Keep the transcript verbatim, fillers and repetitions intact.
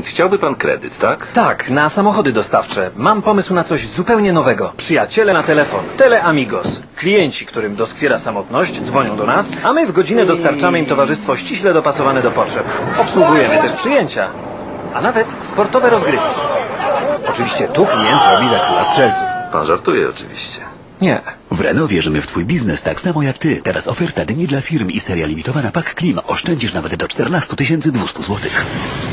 Chciałby pan kredyt, tak? Tak, na samochody dostawcze. Mam pomysł na coś zupełnie nowego. Przyjaciele na telefon. Tele Amigos. Klienci, którym doskwiera samotność, dzwonią do nas, a my w godzinę dostarczamy im towarzystwo ściśle dopasowane do potrzeb. Obsługujemy też przyjęcia, a nawet sportowe rozgrywki. Oczywiście tu klient robi za króla strzelców. Pan żartuje oczywiście. Nie. W Renault wierzymy w Twój biznes tak samo jak Ty. Teraz oferta dni dla firm i seria limitowana Pak Klima. Oszczędzisz nawet do czternastu tysięcy dwustu złotych.